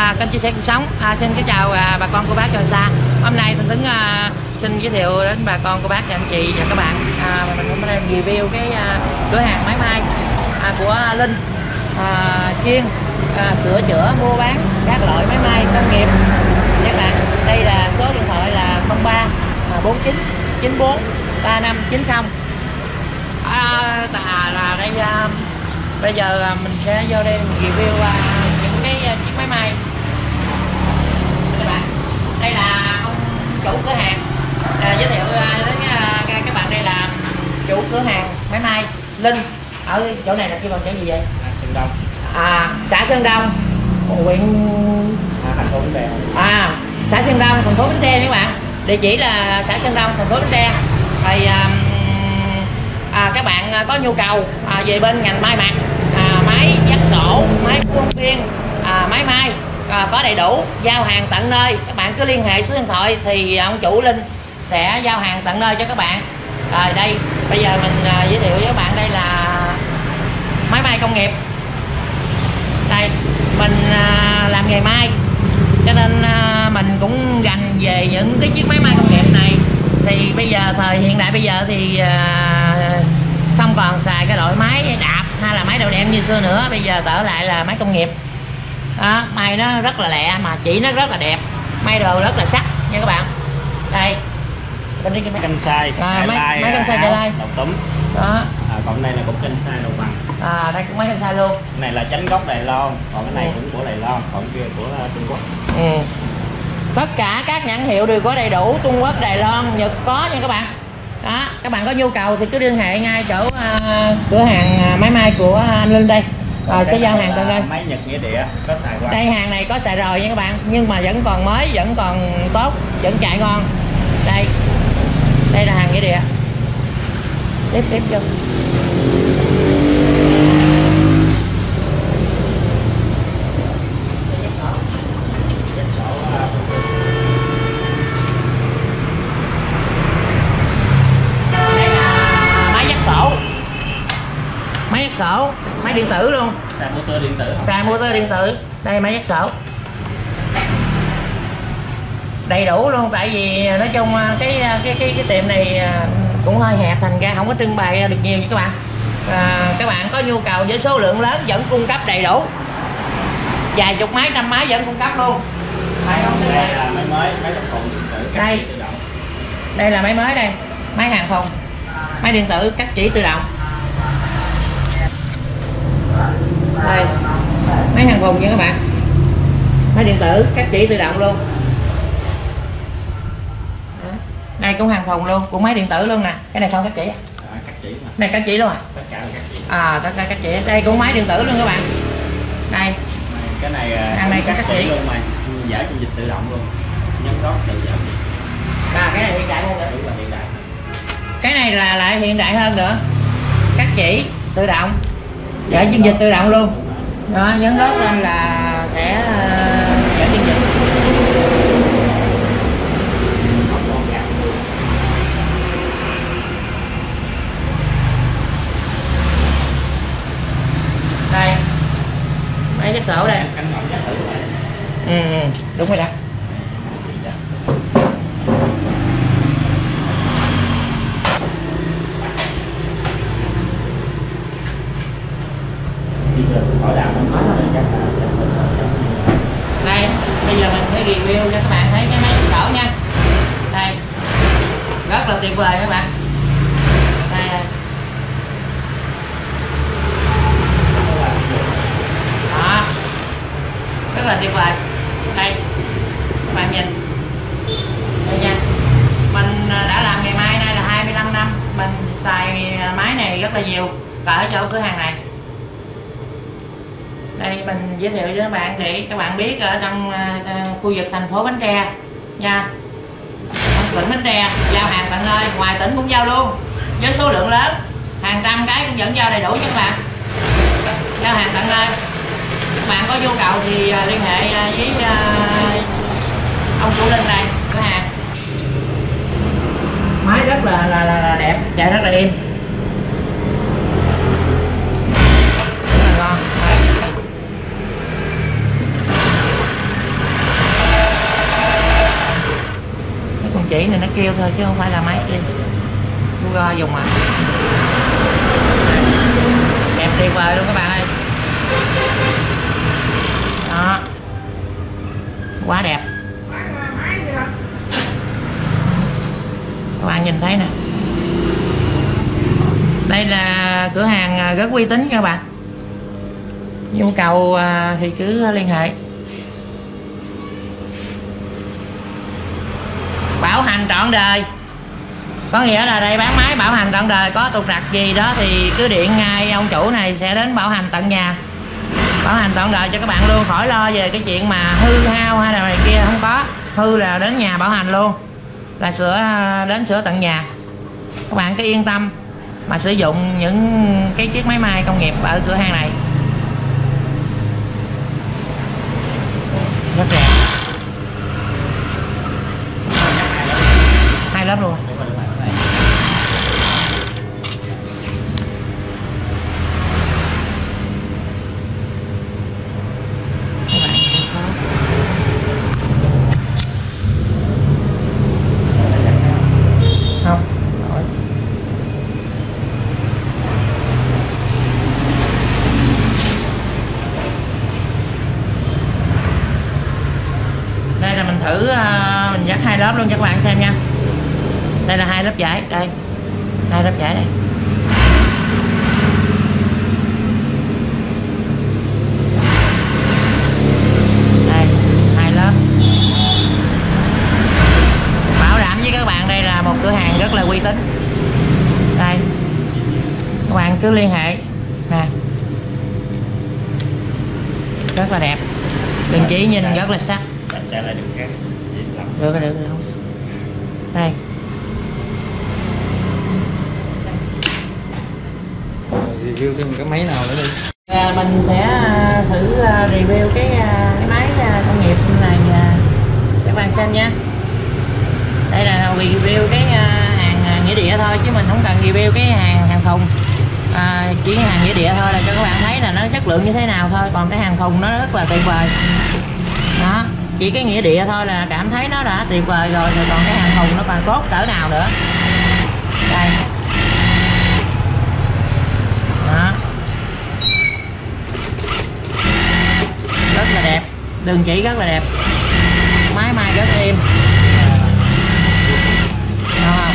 kênh chia sẻ cuộc sống. Xin kính chào bà con cô bác gần xa. Hôm nay Thanh Tuấn xin giới thiệu đến bà con cô bác và anh chị và các bạn, mình hôm nay review cái cửa hàng máy may của Linh, chuyên sửa chữa mua bán các loại máy may công nghiệp các bạn. Đây là số điện thoại là 03 49 94 3590. Là đây bây giờ mình sẽ vô đây review những cái chiếc máy may các bạn. Đây là ông chủ cửa hàng, giới thiệu đến các bạn. Đây là chủ cửa hàng máy may Linh. Ở chỗ này là kêu bằng chỗ gì vậy? Sơn Đông. Xã Sơn Đông, huyện thành phố Bến Tre. Xã Sơn Đông, thành phố Bến Tre các bạn. Địa chỉ là xã Sơn Đông, thành phố Bến Tre. Thì các bạn có nhu cầu về bên ngành may mặc, máy dắt sổ, máy khuôn viên, máy may có đầy đủ, giao hàng tận nơi. Các bạn cứ liên hệ số điện thoại thì ông chủ Linh sẽ giao hàng tận nơi cho các bạn. Rồi đây bây giờ mình giới thiệu với các bạn, đây là máy may công nghiệp. Đây mình làm nghề may cho nên mình cũng dành về những cái chiếc máy may công nghiệp này. Thì bây giờ thời hiện đại bây giờ thì không còn xài cái loại máy đạp hay là máy đầu đen như xưa nữa. Bây giờ trở lại là máy công nghiệp. May nó rất là lẹ mà chỉ nó rất là đẹp, may đồ rất là sắc nha các bạn. Đây bên đây cái Canh sai, máy canh sai chạy lai đầu túm đó. Còn đây là cũng canh sai đầu bằng. Đây cũng máy canh sai luôn. Cái này là chánh gốc Đài Loan, còn cái này cũng của Đài Loan, còn kia của Trung Quốc. Tất cả các nhãn hiệu đều có đầy đủ. Trung Quốc, Đài Loan, Nhật có nha các bạn. Đó, các bạn có nhu cầu thì cứ liên hệ ngay chỗ cửa hàng máy may của anh Linh đây. Cái giao hàng tận đây. Máy Nhật nghĩa địa có xài qua. Đây hàng này có xài rồi nha các bạn, nhưng mà vẫn còn mới, vẫn còn tốt, vẫn chạy ngon. Đây là hàng nghĩa địa. Tiếp vô. Máy dắt sổ, máy điện tử luôn. Xài motor điện tử. Xài motor điện tử. Đây máy dắt sổ đầy đủ luôn. Tại vì nói chung cái tiệm này cũng hơi hẹp, thành ra không có trưng bày được nhiều như các bạn. Các bạn có nhu cầu với số lượng lớn vẫn cung cấp đầy đủ, vài chục máy, trăm máy vẫn cung cấp luôn. Đây là máy mới, máy cắt khung điện tử cắt chỉ tự động. Đây là máy mới đây, máy hàng khung, máy điện tử cắt chỉ tự động. Đây máy hàng khung nha các bạn, máy điện tử cắt chỉ tự động luôn. Đây cũng hàng khung luôn, cũng máy điện tử luôn nè. Cái này không cắt chỉ. Cắt chỉ mà. Này cắt chỉ luôn à? Tất cả là cắt chỉ. Tất cả cắt chỉ. Đây cũng máy điện tử luôn các bạn. Đây. Cái này hàng này cắt chỉ luôn mày. Giải dung dịch tự động luôn. Nhấn gót tự giảm. Cái này hiện đại hơn nữa. Đúng là hiện đại. Cái này là lại hiện đại hơn nữa. Cắt chỉ tự động, giải dung dịch tự động luôn. Đó, nhấn gót lên là sẽ giải dung dịch. Đây máy cái sổ đây. Đúng rồi đó. Đây bây giờ mình sẽ review cho các bạn thấy cái máy sổ nha. Đây rất là tuyệt vời các bạn. Đây đó, rất là tuyệt vời. Đây các bạn nhìn đây nha, mình đã làm nghề may nay là 25 năm, mình xài máy này rất là nhiều ở chỗ cửa hàng này. Đây mình giới thiệu cho các bạn để các bạn biết ở trong khu vực thành phố Bến Tre nha, tỉnh Bến Tre, giao hàng tận nơi, ngoài tỉnh cũng giao luôn với số lượng lớn, hàng trăm cái cũng vẫn giao đầy đủ cho các bạn, giao hàng tận nơi. Các bạn có nhu cầu thì liên hệ với ông chủ Linh này, cửa hàng. Máy rất là đẹp, chạy rất là êm. Rất là ngon. kêu thôi chứ không phải là máy kia. Google dùng mà. Đẹp tuyệt vời luôn các bạn ơi. Đó, quá đẹp. Các bạn nhìn thấy nè, đây là cửa hàng rất uy tín các bạn. Nhu cầu thì cứ liên hệ. Bảo hành trọn đời, có nghĩa là đây bán máy bảo hành trọn đời, có trục trặc gì đó thì cứ điện ngay ông chủ này sẽ đến bảo hành tận nhà, bảo hành trọn đời cho các bạn luôn, khỏi lo về cái chuyện mà hư hao hay là này kia, không có. Hư là đến nhà bảo hành luôn, là đến sửa tận nhà. Các bạn cứ yên tâm mà sử dụng những cái chiếc máy may công nghiệp ở cửa hàng này. Rất đẹp, 2 lớp luôn. Không nổi. Đây là mình thử, mình dắt 2 lớp luôn cho các bạn xem nha. Đây là 2 lớp vải, đây 2 lớp vải đây. Đây 2 lớp. Bảo đảm với các bạn đây là một cửa hàng rất là uy tín. Đây các bạn cứ liên hệ nè, rất là đẹp, đường chỉ nhìn rất là sắc. Được rồi, không. Đây review thêm cái máy nào nữa đi. Mình sẽ thử review cái máy công nghiệp này các bạn xem nha. Đây là review cái hàng nghĩa địa thôi, chứ mình không cần review cái hàng thùng. Chỉ hàng nghĩa địa thôi là cho các bạn thấy là nó chất lượng như thế nào thôi, còn cái hàng thùng nó rất là tuyệt vời đó. Chỉ cái nghĩa địa thôi là cảm thấy nó đã tuyệt vời rồi, còn cái hàng thùng nó còn tốt cỡ nào nữa. Đây đó, rất là đẹp, đường chỉ rất là đẹp, máy may rất êm. Đúng không?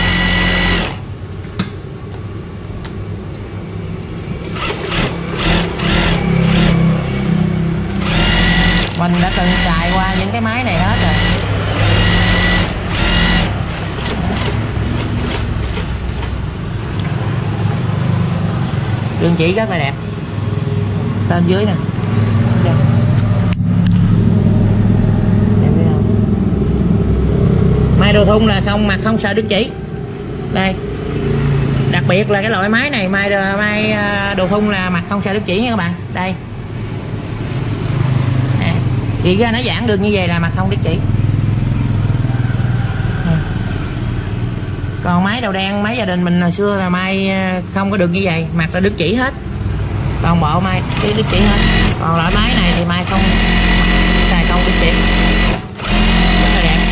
Mình đã từng xài qua những cái máy này hết rồi. Đường chỉ rất là đẹp, tên dưới nè. Đẹp không? May đồ thun là không, mặt không sợ đứt chỉ. Đây, đặc biệt là cái loại máy này may đồ thun là mặt không sợ đứt chỉ nha các bạn. Đây thì ra nó giãn được như vậy là mặt không đứt chỉ. Còn máy đầu đen, máy gia đình mình hồi xưa là may không có được như vậy, mặt là đứt chỉ hết, toàn bộ may đứt chỉ hết. Còn loại máy này thì may không, xài không đứt chỉ, rất là đẹp.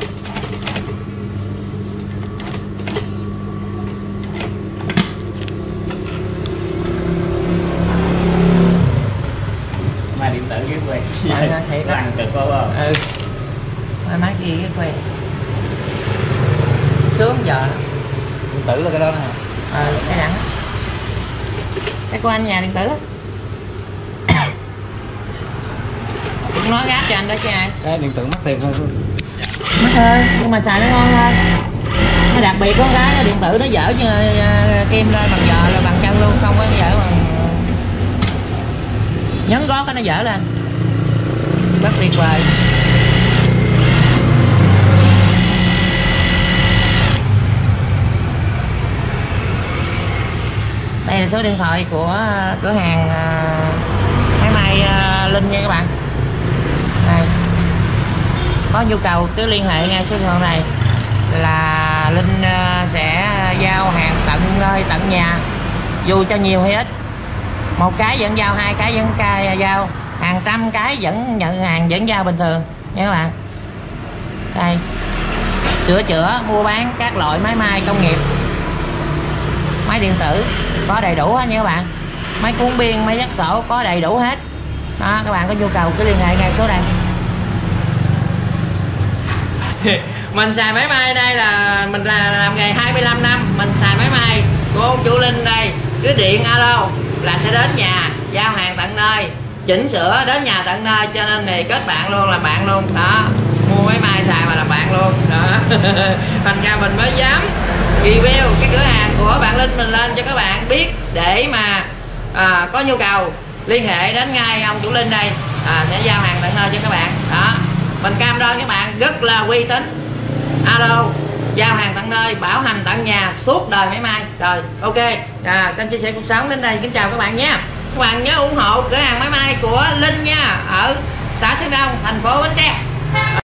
Máy điện tử cái quen lăn cực quá không? Máy kia cái quen sướng giờ. Điện tử là cái đó nè. Cái đẳng cái của anh nhà điện tử cũng nói gáp cho anh đó chứ ai. Cái điện tử mắc tiền thôi. Mắc thôi nhưng mà xài nó ngon hơn. Nó đặc biệt có cái nó điện tử nó dở như kim lên bằng giờ là bằng chân luôn, không có dở bằng nhấn gót cái nó dở lên, rất tuyệt vời. Đây là số điện thoại của cửa hàng máy may Linh nha các bạn. Đây, có nhu cầu cứ liên hệ ngay số điện thoại này là Linh sẽ giao hàng tận nơi tận nhà, dù cho nhiều hay ít. Một cái vẫn giao, 2 cái vẫn giao, hàng trăm cái vẫn nhận hàng vẫn giao bình thường nha các bạn. Đây sửa chữa mua bán các loại máy may công nghiệp, máy điện tử có đầy đủ hết nha các bạn, máy cuốn biên, máy dắt sổ có đầy đủ hết đó. Các bạn có nhu cầu cứ liên hệ ngay số đây. Mình xài máy may đây là mình làm nghề 25 năm, mình xài máy may của ông chủ Linh đây, cứ điện alo là sẽ đến nhà giao hàng tận nơi, chỉnh sửa đến nhà tận nơi, cho nên thì kết bạn luôn, làm bạn luôn đó, mua máy may xài mà làm bạn luôn đó. Thành ra mình mới dám review cái cửa hàng của bạn Linh mình lên cho các bạn biết, để mà có nhu cầu liên hệ đến ngay ông chủ Linh đây để giao hàng tận nơi cho các bạn đó. Mình cam đoan các bạn rất là uy tín, alo giao hàng tận nơi, bảo hành tận nhà suốt đời máy may. Rồi ok, kênh chia sẻ cuộc sống đến đây kính chào các bạn nhé. Các bạn nhớ ủng hộ cửa hàng máy may của Linh nha, ở xã Sơn Đông, thành phố Bến Tre.